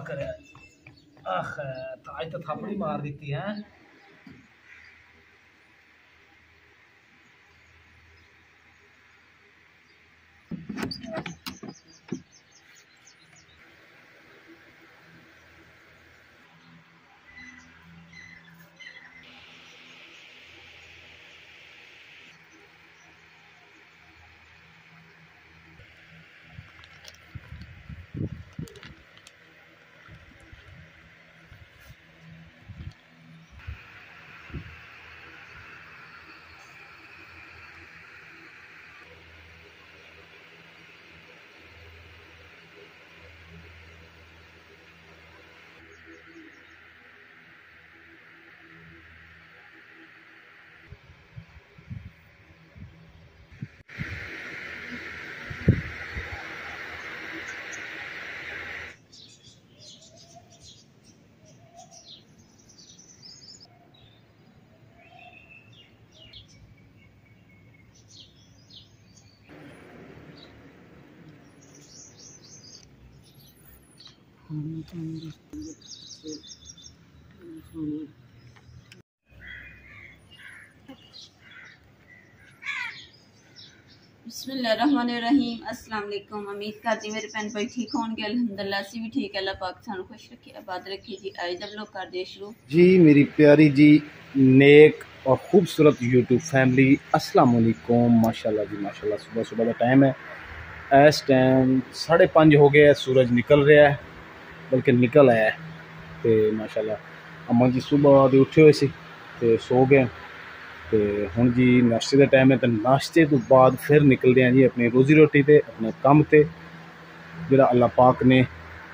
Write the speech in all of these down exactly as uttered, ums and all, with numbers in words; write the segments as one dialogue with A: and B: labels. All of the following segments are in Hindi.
A: करे आख आज तो थापड़ी मार दी है।
B: बिस्मिल्लाहिर्रहमानिर्रहीम। अस्सलाम वालेकुम। उम्मीद करती मेरे भैन भाई ठीक होंगे। अल्हम्दुलिल्लाह से भी ठीक है। अल्लाह पाक सानू खुश रखे, आबाद रखे जी। आज जब लोग कर दे शुरू
A: जी मेरी प्यारी जी नेक और खूबसूरत यूट्यूब फैमिली अस्सलाम वालेकुम। माशाल्लाह जी माशाल्लाह। सुबह सुबह का टाइम है, इस टाइम साढ़े पाँच हो गया है, सूरज निकल रहा है बल्कि निकल आया है। तो माशाल्लाह अम्मा जी सुबह के उठे हुए सी ते सो गए। तो हुण जी नाश्ते का टाइम है, तो नाश्ते तो बाद फिर निकलते हैं जी अपनी रोज़ी रोटी ते अपने काम ते जिहड़ा अल्लाह पाक ने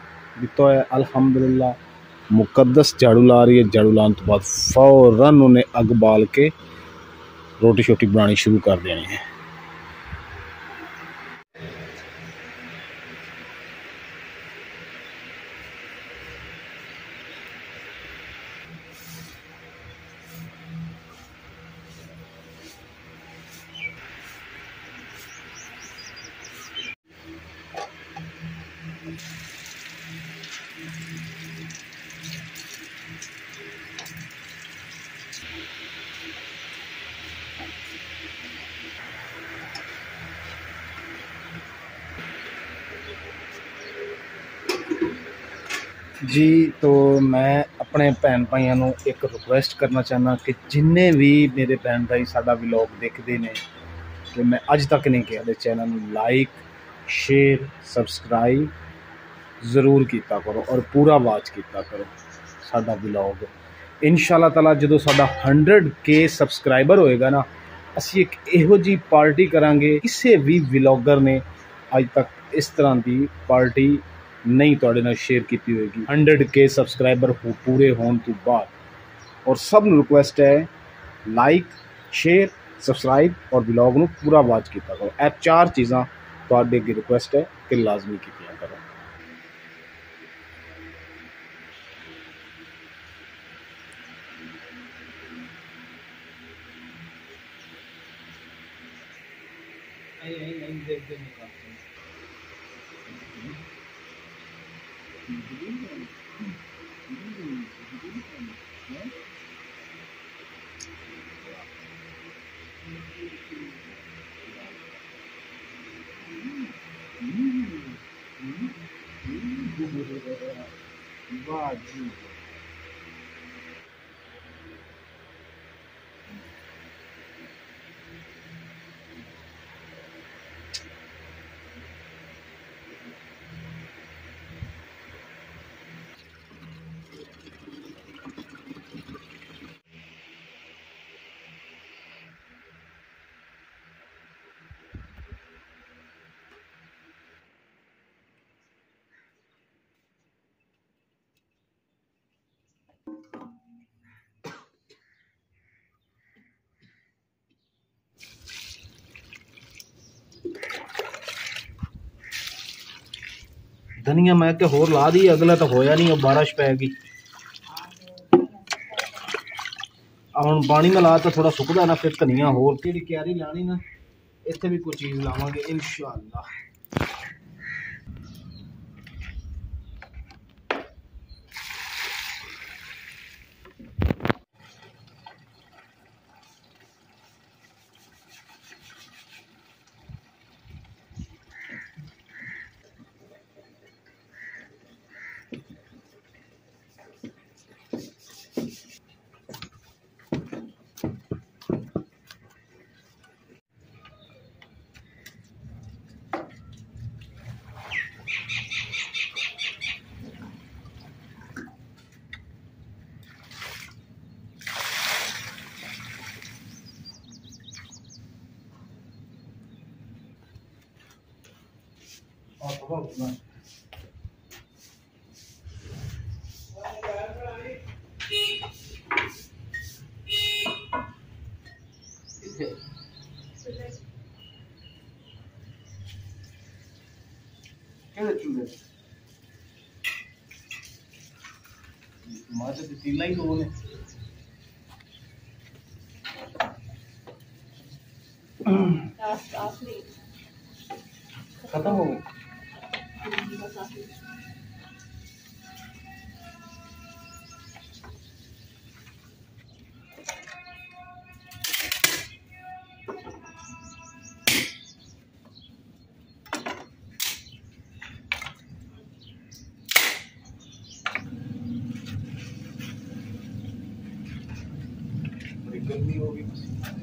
A: दिता है। अल्हम्दुलिल्लाह मुकद्दस झाड़ू ला रही है। झाड़ू लाने तो बाद फौरन उन्हें अग बाल के रोटी शोटी बनानी शुरू कर देनी है। जी तो मैं अपने भैन भाइयों नूं एक रिक्वेस्ट करना चाहना कि जिन्ने भी मेरे भैन भाई साडा व्लॉग देखते हैं कि मैं अज तक नहीं किया चैनल नूं लाइक शेयर सबसक्राइब जरूर किया करो और पूरा वाच किया करो साडा व्लॉग। इंशाअल्लाह ताला जो साडा हंड्रेड के सबसक्राइबर होएगा ना, असी एक इहो जी पार्टी करांगे। किसी भी व्लॉगर ने अज तक इस तरह की पार्टी नहीं तुहाडे नाल शेयर की होगी हंड्रेड के सबसक्राइबर हो पूरे होने तो बाद। और सब नूं रिक्वेस्ट है लाइक शेयर सबसक्राइब और व्लॉग नूं पूरा वाच किया करो। ए चार चीज़ां तुहाडे अगे रिक्वेस्ट है कि लाजमी कीतियां करो। वाह जी धनिया मैं के होर ला दी, अगला तो होया नहीं, अब बारिश पैगी। हम पानी में ला तो थोड़ा सुकदा ना, फिर धनिया होर जी क्यारी लानी ना, इतने भी कोई चीज़ लावांगे इंशाअल्लाह। मारे तीला ही दो ने खत्म हो गई। बड़ी गर्मी होगी बस।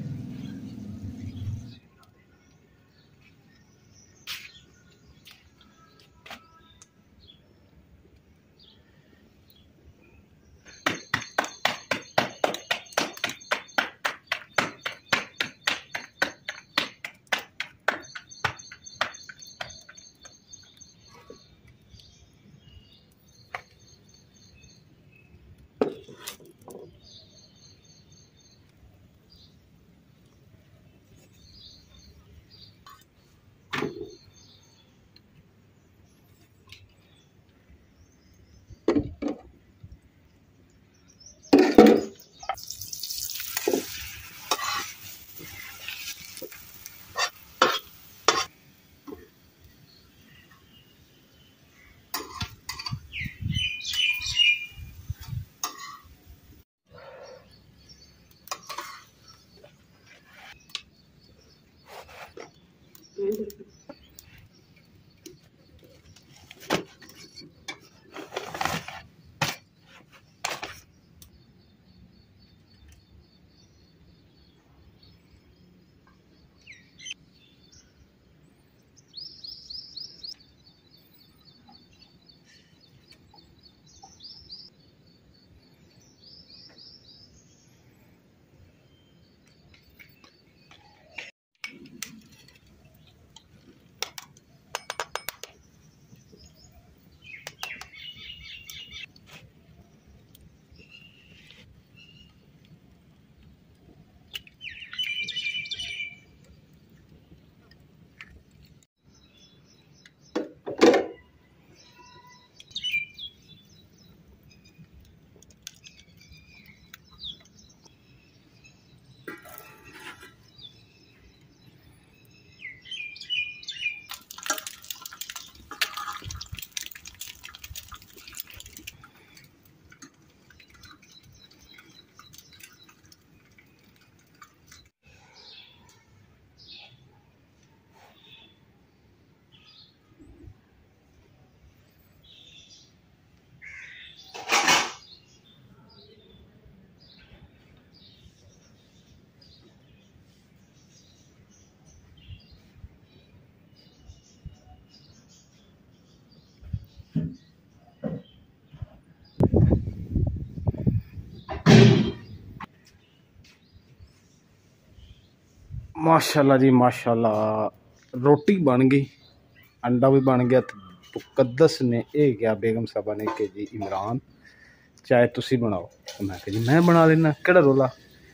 A: माशाल्लाह जी माशाल्लाह रोटी बन गई, अंडा भी बन गया। तो मुकद्दस ने ये क्या बेगम साहबा ने कि जी इमरान चाहे तुसी बनाओ। तो मैं जी मैं बना लेना, केड़ा रोला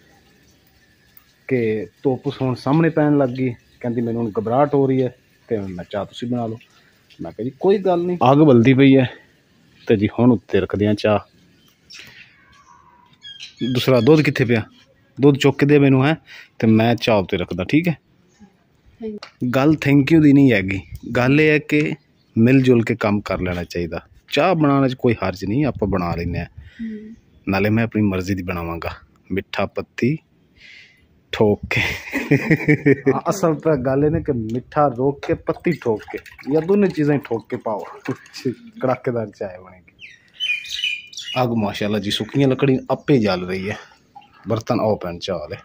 A: कि धुप हुण सामने पैन लग गई। कहती मैनू हुण घबराहट हो रही है तो मैं चाह तुसी बना लो। मैं जी कोई गल नहीं। अग बलदी पई है तो जी हुण उत्ते रखदे आ चाह। दूसरा दुध कित्थे पिया, दुध चुक के दे मैनू है तो मैं चाह उत्ते रखदा। ठीक है, गल थैंक यू दी नहीं हैगी, गल ये है कि मिल जुल के काम कर लेना चाहिए। चाह बनाने च कोई हर्ज नहीं, आप बना लें। नाले मैं अपनी मर्जी की बनावांगा, मिठा पत्ती ठोक के असल तो गल है कि मिठा रोक के पत्ती ठोक के या दोनों चीज़ें ठोक के पाओ कड़ाकेदार चाय बनेगी। अग माशाल्लाह जी सुखियां लकड़ी आपे जल रही है। बर्तन आओ पैन चाह ले।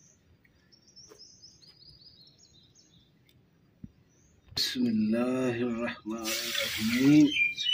A: बिस्मिल्लाहिर्रहमानिर्रहीम। बिस्मिल्लाहिर्रहमानिर्रहीम।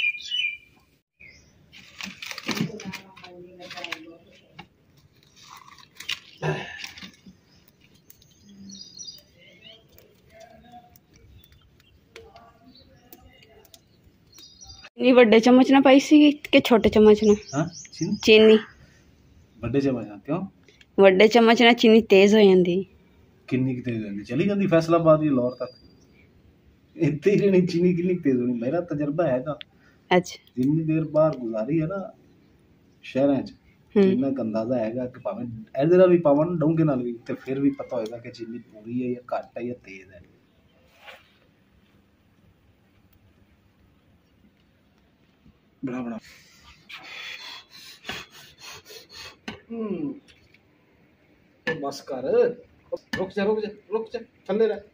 B: चीनी बड़े चम्मच ना पाई सी कि छोटे चम्मच ना?
A: हाँ चीनी
B: चीनी
A: बड़े चम्मच ना क्यों?
B: बड़े चम्मच ना चीनी तेज हो जाती।
A: किन्नी तेज हो जाती? चली जाती फैसलाबाद या लाहौर तक इतनी ही रहनी चीनी किन्नी तेज होनी? मेरा तजर्बा है। अच्छा जितनी देर बाहर गुजारी है ना शहर च इन्ना अंदाजा है कि भावें इधर भी पावन डोंगे नाल भी ते फिर भी पता होएगा कि चीनी पूरी है या घट है या तेज है। बड़ा बड़ा हम्म बस कर रुक जा रुक जा रुक जा थल्ले रह।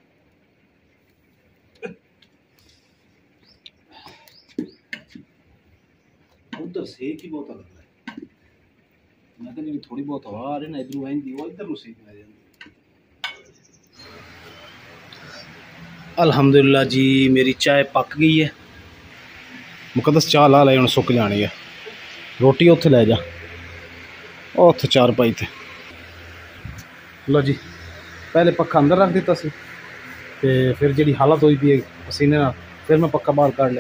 A: उधर सेक ही बहुत लग रहा है। मैं तो नहीं थोड़ी बहुत हवा आ रही ना इधर आएंगी वो इधर सेक आ जाएगी। अल्हम्दुलिल्लाह जी मेरी चाय पक गई है। मुकद्दस चाह ला ले हुण सुक जानी है। रोटी उत्थे ले जा उत्थे चार पाई थे। लो जी पहले पक्खा अंदर रख दिता सी ते फिर जी हालत हुई पी पसीने नाल फिर मैं पक्का बाहर काढ़ लिया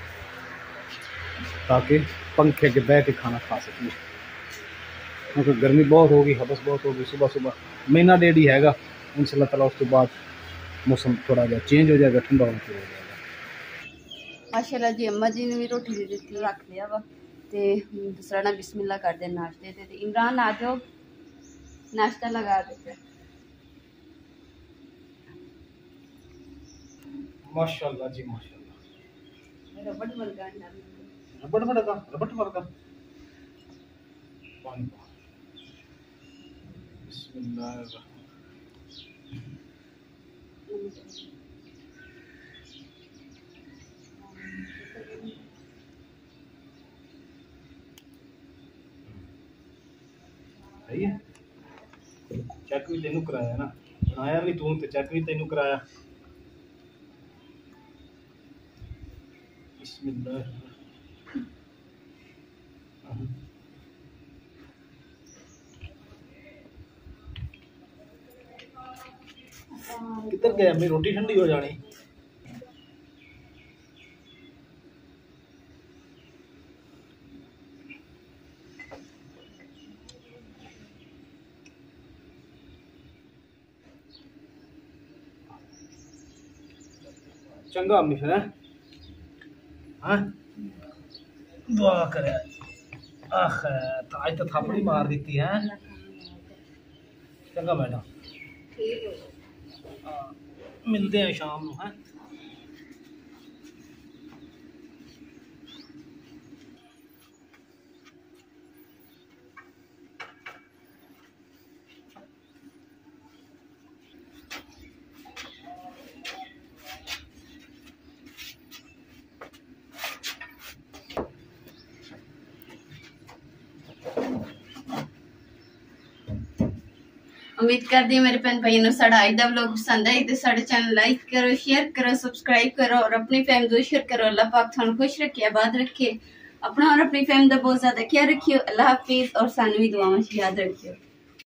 A: ताकि पंखे के बह के खाना खा सकें क्योंकि गर्मी बहुत होगी हबस बहुत होगी। सुबह सुबह महीना डेढ़ ही हैगा इंशाल्लाह ताला उस तो बाद मौसम थोड़ा जा चेंज हो जाएगा ठंडा होना शुरू हो जाएगा। माशाल्लाह जी अम्मा जी ने भी रोटी दे दी रख लिया वा ते दूसरा ना बिस्मिल्लाह कर दे नाश्ते ते इमरान आ जाओ नाश्ता लगा देते। माशाल्लाह जी माशाल्लाह रबड़ वर्गा रबड़ वर्गा रबड़ वर्गा पानी बिस्मिल्लाह सही है। चेक भी तेनू कराया ना बनाया भी तू तो चेक भी तेनू कराया। बिस्मिल्लाह किधर गया मेरी रोटी ठंडी हो जानी। चंगा अम्मी फिर हाँ दुआ करे आख आज तो थापड़ी मार दी है। चंगा मैडम मिलते हैं शाम को हैं।
B: उम्मीद करती हूँ मेरे भैन भाइयों साड़ा अज का व्लॉग पसंद आए तो साढ़े चैनल लाइक करो शेयर करो सब्सक्राइब करो और अपनी फैम को शेयर करो। अल्लाह पाक थानू खुश रखे आबाद रखे अपना और अपनी फैम का बहुत ज्यादा ख्याल रखियो। अल्लाह हाफिज और सानू भी दुआवां याद रखियो।